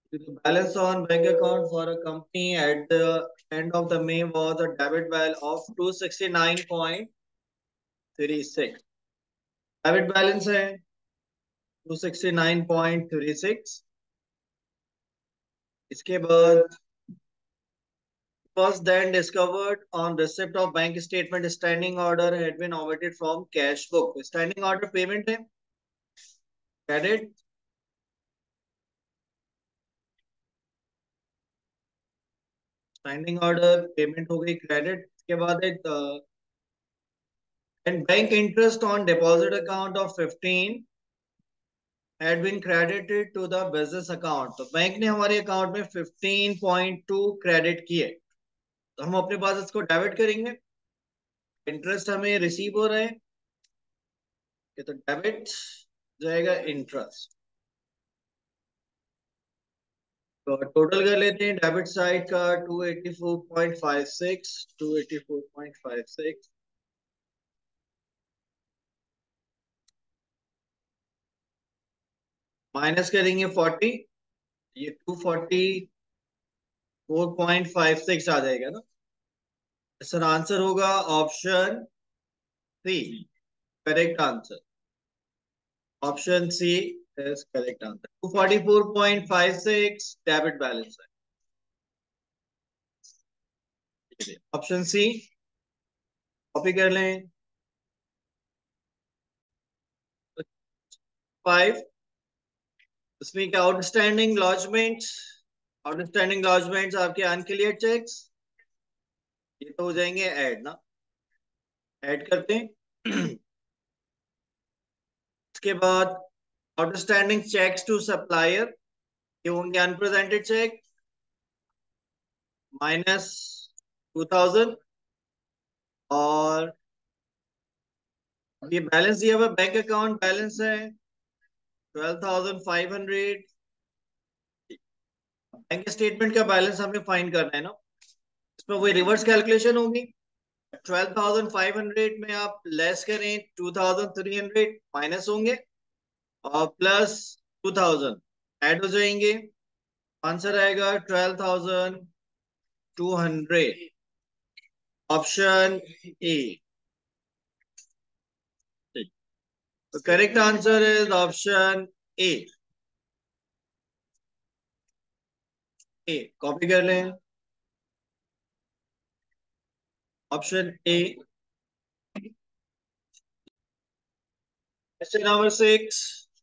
The balance on bank account for a company at the end of the May was a debit balance of 269.36. Debit balance है 269.36. इसके बाद was then discovered on receipt of bank statement standing order had been omitted from cash book. Standing order payment है credit. Standing order payment हो गई credit. इसके बाद एक and bank interest on deposit account of 15 had been credited to the business account. तो bank ने हमारे account में 15.2 क्रेडिट किए, तो हम अपने पास इसको डेबिट करेंगे. इंटरेस्ट हमें रिसीव हो रहे हैं, तो डेबिट जाएगा इंटरेस्ट. तो टोटल कर लेते हैं डेबिट साइड का 284.56. 284.56 माइनस करेंगे 40, ये 244.56 आ जाएगा ना. सर आंसर होगा option C, correct answer. Option C is correct answer. 244.56 debit balance है. ऑप्शन सी कॉपी कर लें. 5, इसमें क्या आउटस्टैंडिंग लॉजमेंट्स. आउटस्टैंडिंग लॉजमेंट्स आपके अनक्लियर चेक्स, ये तो हो जाएंगे ऐड ना. ऐड करते हैं. इसके बाद आउटस्टैंडिंग चेक्स टू सप्लायर, ये होंगे अनप्रेजेंटेड चेक -2000. और ये बैलेंस दिया हुआ बैंक अकाउंट बैलेंस है 12,500. बैंक स्टेटमेंट का बैलेंस हमें फाइंड करना है ना, इसमें वही रिवर्स कैलकुलेशन होगी. 12,500 में आप लेस करें 2,300 माइनस होंगे और प्लस 2,000 ऐड हो जाएंगे. आंसर आएगा 12,200. Option A. तो correct answer is option A. A copy कर लें. Option A. Question number 6.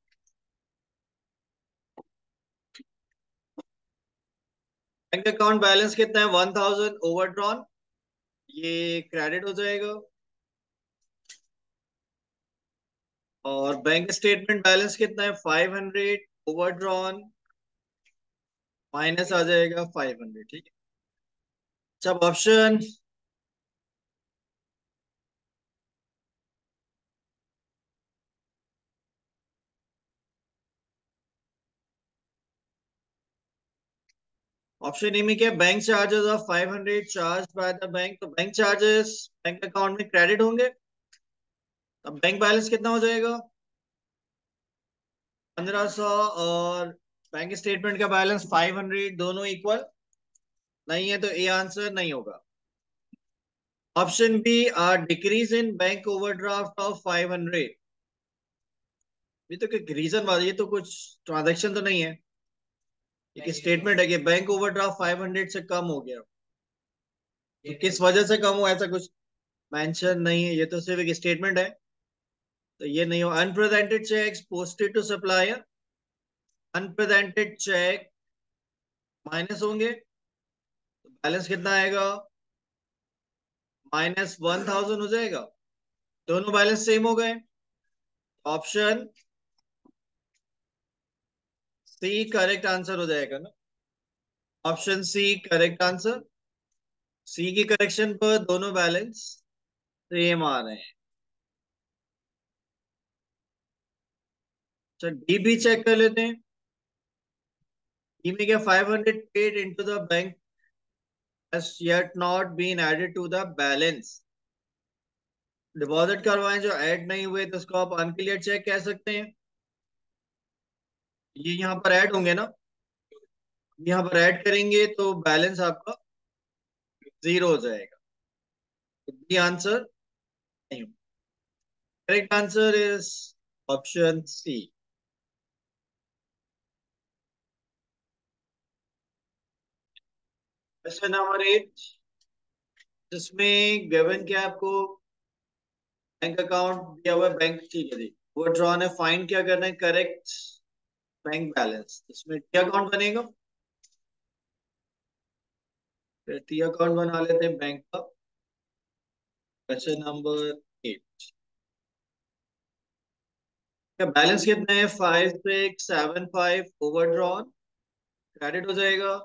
Bank account balance कितना है 1,000 ओवरड्रॉन, ये क्रेडिट हो जाएगा. और बैंक स्टेटमेंट बैलेंस कितना है 500 ओवरड्रॉन, माइनस आ जाएगा 500. ठीक है. सब ऑप्शन ऑप्शन ए में क्या, bank charges of 500 charge by the bank. तो बैंक चार्जेस बैंक अकाउंट में क्रेडिट होंगे. अब बैंक बैलेंस कितना हो जाएगा 1,500 और बैंक स्टेटमेंट का बैलेंस 500, दोनों इक्वल नहीं है, तो ए आंसर नहीं होगा. Option B are decrease in bank overdraft of 500. ये तो रीजन बात, ये तो कुछ ट्रांजैक्शन तो नहीं है, एक स्टेटमेंट है कि बैंक ओवरड्राफ्ट 500 से कम हो गया. ये किस वजह से कम हुआ ऐसा कुछ मेंशन नहीं है, ये तो सिर्फ एक स्टेटमेंट है, तो ये नहीं हो. Unpresented cheques posted to supplier, unpresented cheque minus होंगे, तो बैलेंस कितना आएगा -1,000 हो जाएगा. दोनों बैलेंस सेम हो गए. ऑप्शन सी करेक्ट आंसर हो जाएगा ना. Option C correct answer. C की करेक्शन पर दोनों बैलेंस सेम आ रहे हैं. अच्छा डी भी चेक कर लेते हैं. डी में क्या 500 paid into the bank has yet not been added to the balance. Deposit करवाएं जो ऐड नहीं हुए, तो उसको आप अनक्लियर चेक कह सकते हैं. ये यहाँ पर ऐड होंगे ना, यहाँ पर ऐड करेंगे तो बैलेंस आपका 0 हो जाएगा। तो बी आंसर नहीं। Correct answer is option C. Question number 8, जिसमें गिवन क्या आपको, बैंक अकाउंट दिया हुआ है, बैंक, ठीक है जी, वो ड्रॉन है, फाइंड क्या करना है, करेक्ट बैंक बैलेंस। इसमें टी अकाउंट बनेगा, फिर टी अकाउंट बना लेते हैं बैंक का। क्वेश्चन नंबर 8, क्या बैलेंस कितना है, 5675 ओवरड्रॉन, क्रेडिट हो जाएगा।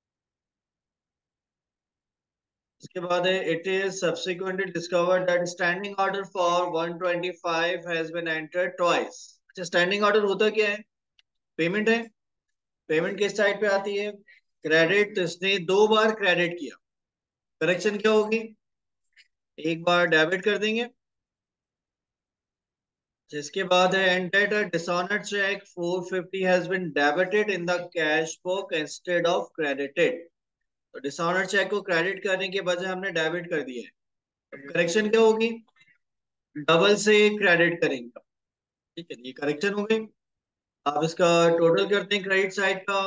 इसके बाद है, it is subsequently discovered that standing order for 125 has been entered twice. अच्छा, स्टैंडिंग ऑर्डर होता क्या है, पेमेंट है। पेमेंट किस साइड पे आती है, क्रेडिट, इसने 2 बार क्रेडिट किया, करेक्शन क्या होगी, एक बार डेबिट कर देंगे। जिसके बाद है, entered a dishonour cheque 450 has been debited in the cash book instead of credited. तो डिसऑनर चेक को क्रेडिट करने के बजाय हमने डेबिट कर दिया है, करेक्शन क्या होगी, डबल से क्रेडिट करेंगे। ठीक है, ये करेक्शन हो गई। आप इसका टोटल करते हैं क्रेडिट साइड का,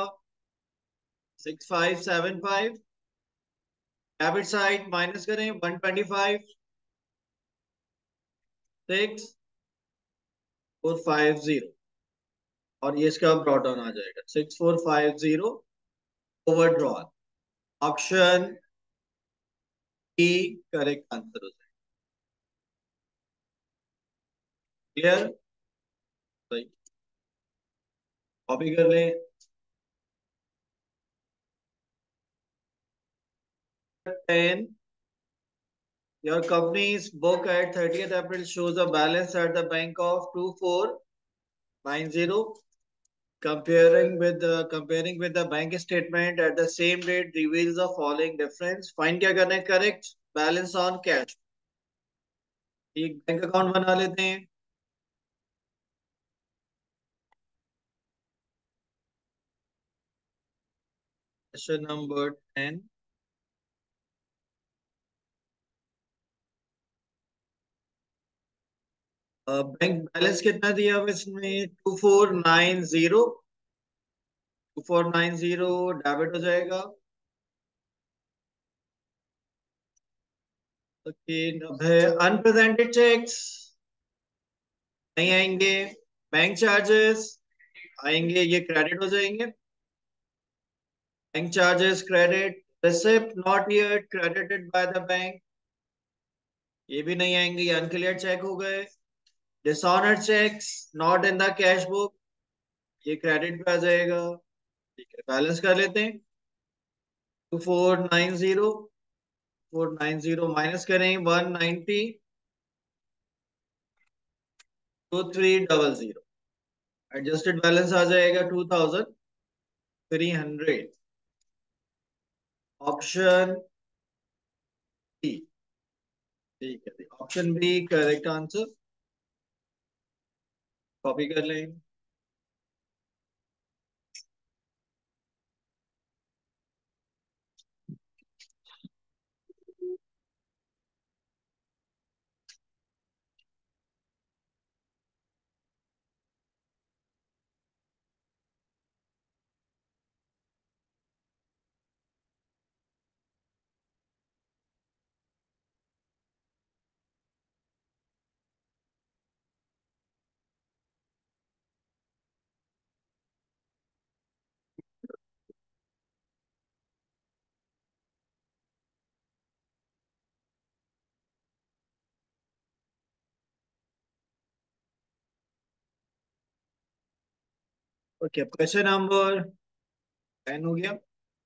6575, डेबिट साइड माइनस करें 125, 6450, और ये इसका ब्रॉट डाउन आ जाएगा 6450 overdrawn. Option E correct answer हो जाएगा। क्लियर, सही, कॉपी कर लें। 10, your company's book at 30th April shows a balance at the bank of 2490. Comparing with the bank statement at the same date reveals the following difference. Find क्या करना है, correct balance on cash. एक bank account बना लेते हैं। Question number 10, bank balance कितना दिया हुआ है इसमें, 2490, 2490 डेबिट हो जाएगा। ओके, अब है अनप्रेजेंटेड चेक्स, नहीं आएंगे। बैंक चार्जेस आएंगे, ये क्रेडिट हो जाएंगे। Bank charges credit, receipt not yet credited by the bank, ये भी नहीं आएंगे, ये अनक्लियर चेक हो गए। Dishonoured cheques not in the cash book, ये क्रेडिट पे आ जाएगा। ठीक है, बैलेंस कर लेते हैं। 2490 माइनस करें 190, 2300, एडजस्टेड बैलेंस आ जाएगा 2300। ऑप्शन बी, ठीक है, option B correct answer, copy कर लें। ओके, क्वेश्चन नंबर 10 हो गया।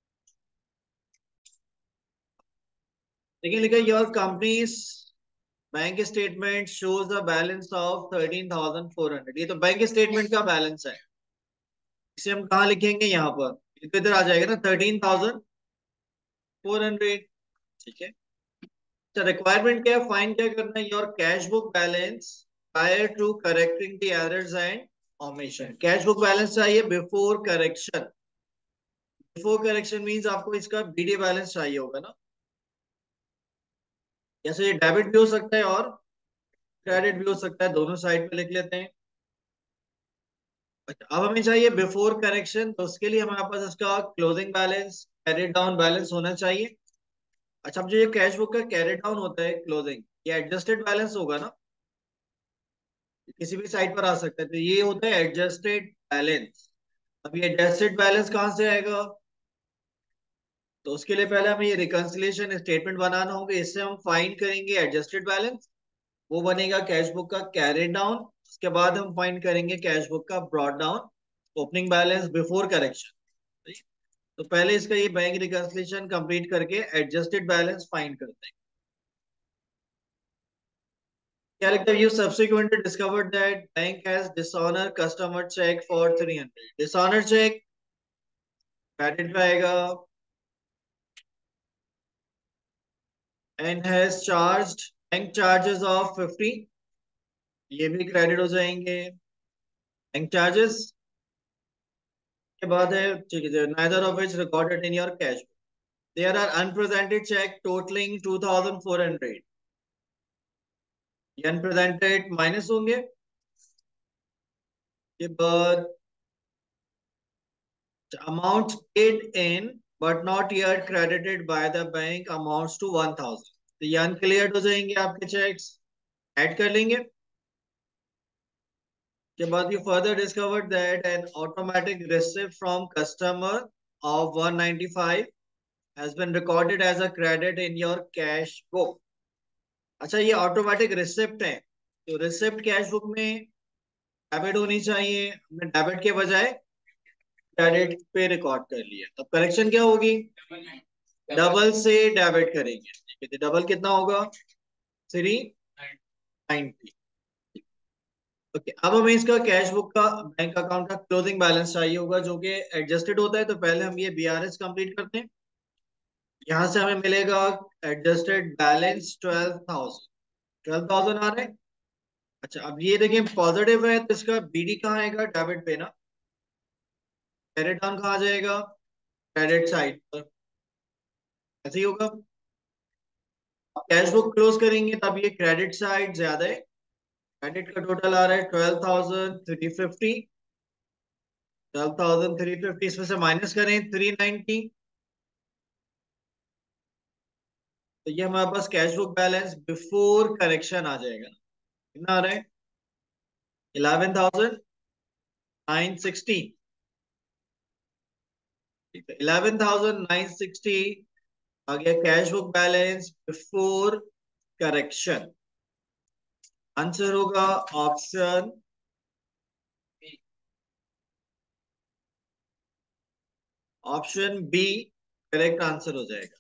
देखिए, लिखा your company's bank statement shows the balance of 13,400। ये तो बैंक स्टेटमेंट का बैलेंस है, इसे हम कहाँ लिखेंगे, यहाँ पर, ये तो इधर आ जाएगा ना, 13,400। ठीक है, तो रिक्वायरमेंट क्या है, फाइंड क्या करना है, your cash book balance prior to correcting the errors and omission. Cash book balance चाहिए before correction, before correction means आपको इसका बीडी बैलेंस चाहिए होगा ना। जैसे ये डेबिट भी हो सकता है और क्रेडिट भी हो सकता है, दोनों साइड पे लिख लेते हैं। अच्छा, अब हमें चाहिए बिफोर करेक्शन, तो उसके लिए हमारे पास इसका closing balance, carry down balance होना चाहिए। अच्छा, अब जो ये कैश बुक का कैरी डाउन होता है क्लोजिंग, ये एडजस्टेड बैलेंस होगा ना, किसी भी साइड पर आ सकता है, तो ये होता है एडजस्टेड बैलेंस। अब ये एडजस्टेड बैलेंस कहाँ से आएगा? तो उसके लिए पहले हमें ये रिकंसिलिएशन स्टेटमेंट बनाना होगा, इससे हम फाइंड करेंगे एडजस्टेड बैलेंस, वो बनेगा कैश बुक का कैरी डाउन। उसके बाद हम फाइंड करेंगे कैश बुक का brought down, opening balance before correction. तो पहले इसका ये बैंक रिकंसिलिएशन कंप्लीट करके एडजस्टेड बैलेंस फाइंड करते हैं। क्या लिखते हैं? You subsequently discovered that bank has dishonour customer cheque for 300। Dishonour cheque credit पे आएगा, and has charged bank charges of 50, ये भी क्रेडिट हो जाएंगे। बैंक चार्जेस के बाद है, ठीक है, neither of which recorded in your cash book. There are unpresented cheque totalling 2400, ये अनप्रेजेंटेड माइनस होंगे। के बाद amount paid in but not yet credited by the bank amounts to 1000, तो ये अनक्लियर्ड हो जाएंगे आपके चेक्स, ऐड कर लेंगे। के बाद you further discovered that an automatic receipt from customer of 195 has been recorded as a credit in your cash book। अच्छा, ये ऑटोमेटिक रिसिप्ट है, तो रिसिप्ट कैश बुक में डेबिट होनी चाहिए, हमने डेबिट के बजाय क्रेडिट पे रिकॉर्ड कर लिया। अब करेक्शन क्या होगी? डबल से डेबिट करेंगे, ठीक है, तो डबल कितना होगा? 390। ओके, अब हमें इसका कैश बुक का बैंक अकाउंट का क्लोजिंग बैलेंस चाहिए होगा, जो कि एडजस्टेड होता है। तो पहले हम ये बीआरएस कंप्लीट करते हैं। यहां से हमें मिलेगा एडजस्टेड बैलेंस 12,000, 12,000 आ रहा है। अच्छा, अब ये देखिए पॉजिटिव है, तो इसका बीडी कहाँ आएगा? डेबिट पे ना। क्रेडिट डाउन कहाँ आ जाएगा? क्रेडिट साइड पर, ऐसे ही होगा। कैश बुक क्लोज करेंगे तब ये क्रेडिट साइड ज्यादा है, क्रेडिट का टोटल आ रहा है 12,350। 12,350 इसमें से माइनस करें 390, तो ये हमारे पास cash book balance before correction आ जाएगा। कितना आ रहा है? 11,960। ठीक है, 11,960 आ गया cash book balance before correction. Answer होगा option, option B correct answer हो जाएगा।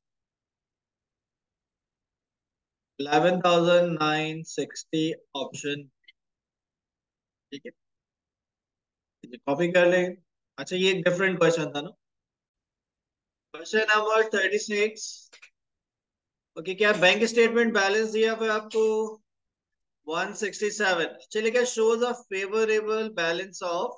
11,960 ऑप्शन, ठीक है, कॉपी कर लें। अच्छा, ये एक डिफरेंट क्वेश्चन था ना। Question number 36। ओके, क्या बैंक स्टेटमेंट बैलेंस दिया हुआ है आपको 167? चलिए, क्या shows a favourable balance of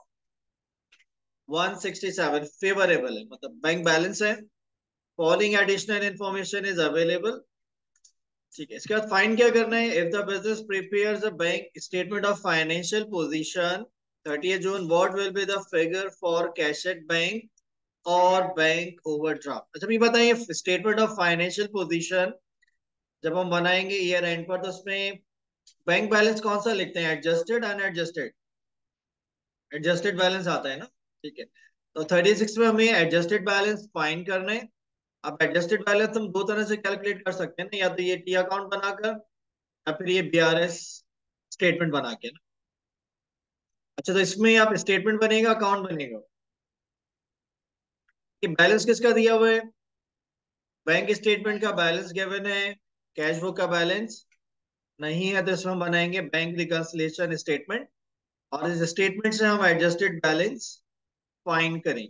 167, favourable है मतलब बैंक बैलेंस है। Following additional information is available, ठीक है। इसके बाद फाइंड क्या करना है? If the business prepares a bank statement of financial position 30 June, what will be the figure for cash at bank और बैंक ओवरड्राफ्ट। अच्छा, ये बताइए स्टेटमेंट ऑफ फाइनेंशियल पोजीशन जब हम बनाएंगे ईयर एंड पर, तो उसमें बैंक बैलेंस कौन सा लिखते हैं? Adjusted, unadjusted? एडजस्टेड बैलेंस आता है ना, ठीक है। तो 36 में हमें एडजस्टेड बैलेंस फाइंड करना है। अब एडजस्टेड बैलेंस हम दो तरह से कैलकुलेट कर सकते हैं ना, या तो ये टी अकाउंट बनाकर या फिर ये बीआरएस स्टेटमेंट बना के ना। अच्छा, तो इसमें आप स्टेटमेंट बनेगा अकाउंट बनेगा? कि बैलेंस किसका दिया हुआ है? बैंक स्टेटमेंट का बैलेंस गिवन है, कैश बुक का बैलेंस नहीं है, तो इसमें हम बनाएंगे बैंक रिकंसिलिएशन स्टेटमेंट, और इस स्टेटमेंट से हम एडजस्टेड बैलेंस फाइंड करेंगे।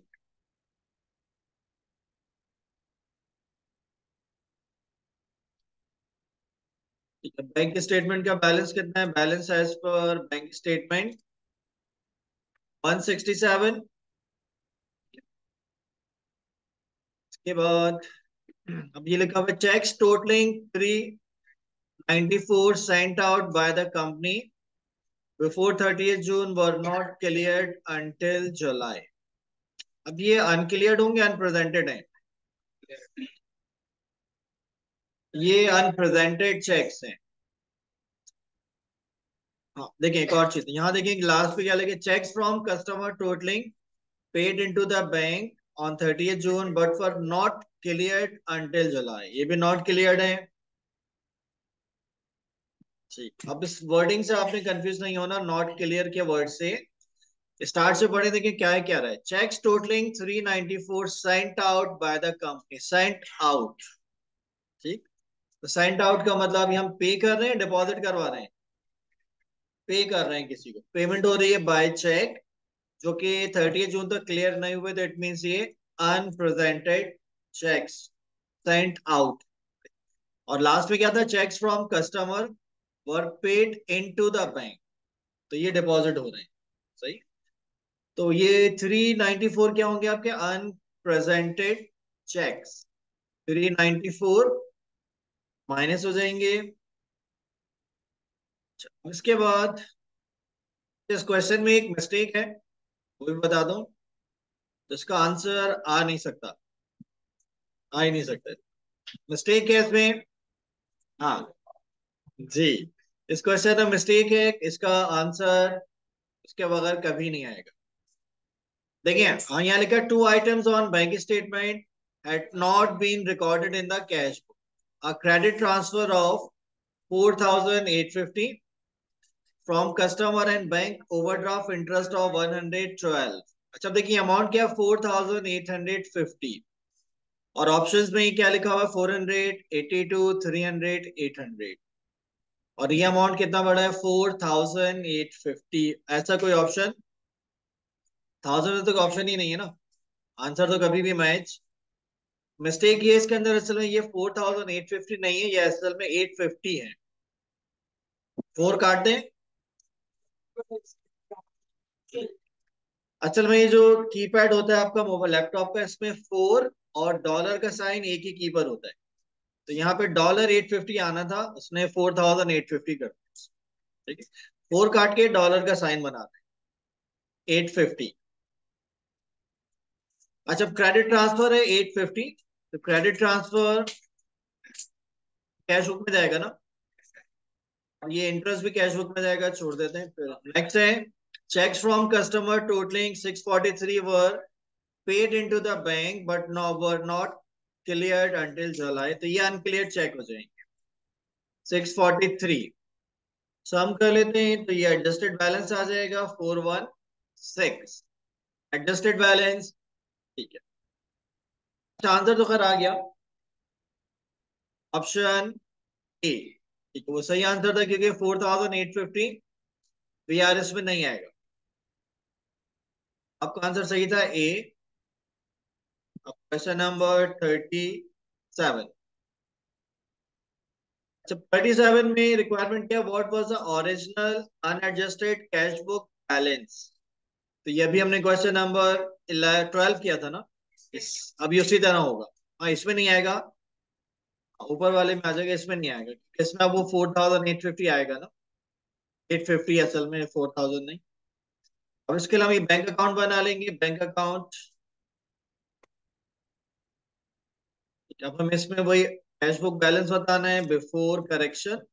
ठीक है, बैंक स्टेटमेंट का बैलेंस कितना है? Balance as per bank statement 167। के बाद अब ये लिखा हुआ है cheques totalling 394 sent out by the company before 30th June were not cleared until July. अब ये अनक्लियर्ड होंगे अनप्रेजेंटेड है? ये अनप्रेजेंटेड चेक्स हैं। हाँ देखिए एक और चीज यहाँ देखिए लास्ट पे क्या लगे cheques from customer totalling paid into the bank on 30th June but for not cleared until July, ये भी नॉट क्लियर्ड है। ठीक, अब इस वर्डिंग से आपने कंफ्यूज नहीं होना, नॉट क्लियर के वर्ड से स्टार्ट से पढ़े देखिए क्या है क्या रहा है। Cheques totalling 394 sent out by the company, sent out. ठीक, तो सेंट आउट का मतलब ये हम पे कर रहे हैं डिपॉजिट करवा रहे हैं? पे कर रहे हैं, किसी को पेमेंट हो रही है बाय चेक जो कि 30 जून तक क्लियर नहीं हुए, तो इट मीन्स ये अनप्रेजेंटेड चेक्स सेंट आउट। और लास्ट में क्या था cheques from customer were paid into the bank, तो ये डिपॉजिट हो रहे हैं। सही, तो ये 394 क्या होंगे आपके अनप्रेजेंटेड चेक्स। 394 माइनस हो जाएंगे। इसके बाद इस क्वेश्चन में एक मिस्टेक है, वो भी बता दूं, तो इसका आंसर आ नहीं सकता, आ ही नहीं सकता। मिस्टेक है इसमें। हाँ जी, इस क्वेश्चन में मिस्टेक है, इसका आंसर इसके बगैर कभी नहीं आएगा। देखिए हाँ यहाँ लिखा two items on bank statement had not been recorded in the cash book. A credit transfer of 4,850 from customer and bank overdraft interest of 112। अच्छा देखिए अमाउंट क्या 4,850 और ऑप्शंस में ही क्या लिखा हुआ है 400, 82, 300, 800 और ये अमाउंट कितना बड़ा है 4,850। ऐसा कोई ऑप्शन 1000 तक ऑप्शन ही नहीं है ना, आंसर तो कभी भी मैच। मिस्टेक ये इसके अंदर असल में ये 4,850 नहीं है, ये असल में 850 है। 4 काट दें। असल में ये जो कीपैड होता है आपका मोबाइल लैपटॉप का, इसमें 4 और डॉलर का साइन एक ही की पर होता है, तो यहाँ पे $850 आना था, उसने 4,850 कर दिया। ठीक है, 4 काट के डॉलर का साइन बना दें 850। अच्छा क्रेडिट ट्रांसफर है 850, तो क्रेडिट ट्रांसफर कैश बुक में जाएगा ना, ये इंटरेस्ट भी कैश बुक में जाएगा, छोड़ देते हैं। फिर नेक्स्ट है cheques from customer totalling 643 were paid into the bank but no were not cleared until July, तो ये अनक्लियर चेक हो जाएंगे 643। सम कर लेते हैं तो ये एडजस्टेड बैलेंस आ जाएगा 416, एडजस्टेड बैलेंस। ठीक है, अच्छा आंसर तो खैर आ गया ऑप्शन ए। ठीक है, वो सही आंसर था क्योंकि 4,850 बीआरएस में नहीं आएगा। आपका आंसर सही था ए। अब क्वेश्चन नंबर 37। अच्छा 37 में रिक्वायरमेंट क्या, what was the original unadjusted cash book balance, तो ये भी हमने क्वेश्चन नंबर 12 किया था ना, इस अभी उसी तरह होगा। हाँ इसमें नहीं आएगा, ऊपर वाले में आ जाएगा, इसमें नहीं आएगा, इसमें अब वो 4,850 आएगा ना, 850 असल में 4,000 नहीं। अब इसके लिए हम बैंक अकाउंट बना लेंगे, बैंक अकाउंट। अब हम इसमें वही कैश बुक बैलेंस बताना है बिफोर करेक्शन।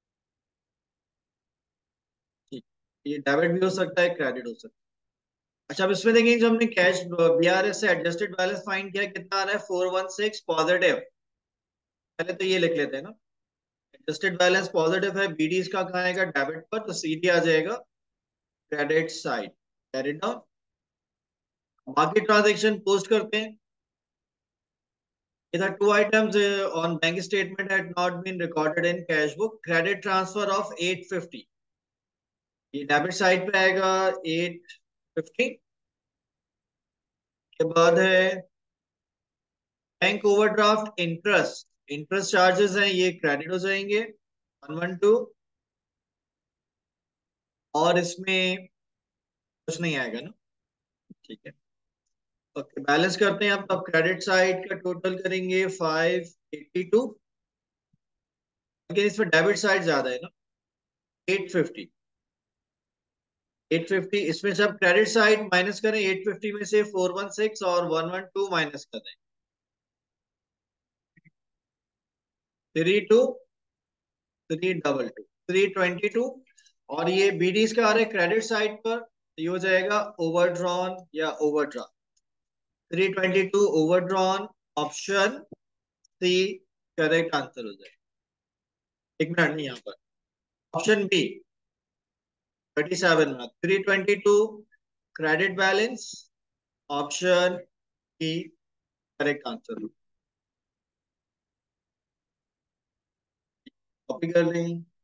ठीक, ये डेबिट भी हो सकता है क्रेडिट हो सकता है। अच्छा अब इसमें देखेंगे जो हमने कैश बीआरएस से एडजस्टेड बैलेंस फाइंड किया कितना आ रहा है 416 पॉजिटिव। पहले तो ये लिख लेते हैं ना, एडजस्टेड बैलेंस पॉजिटिव है, बीडी इसका कहाँ आएगा डेबिट पर, तो सीडी आ जाएगा क्रेडिट साइड, कैरी डाउन। बाकी ट्रांजेक्शन पोस्ट करते हैं। Either two items on bank statement had not been recorded in cash book. Credit transfer of 850, ये डेबिट साइड पे आएगा 850। के बाद है bank overdraft interest, interest charges हैं ये क्रेडिट हो जाएंगे 112। और इसमें कुछ नहीं आएगा ना, ठीक है। ओके, बैलेंस करते हैं आप। तो क्रेडिट साइड का टोटल करेंगे 582, लेकिन इसमें डेबिट साइड ज्यादा है ना, 850। 850 इसमें से आप क्रेडिट साइड माइनस करें, 850 में से 416 और 112 माइनस करें, 32, 322, 322। और ये बीडीज का आ रहा है क्रेडिट साइड पर, तो ये हो जाएगा ओवरड्रॉन या overdraft. 322 overdrawn, option C correct answer हो जाएगा। एक मिनट नहीं, यहाँ पर ऑप्शन बी 37 में 322 credit balance, option B correct answer. Copy कर लें।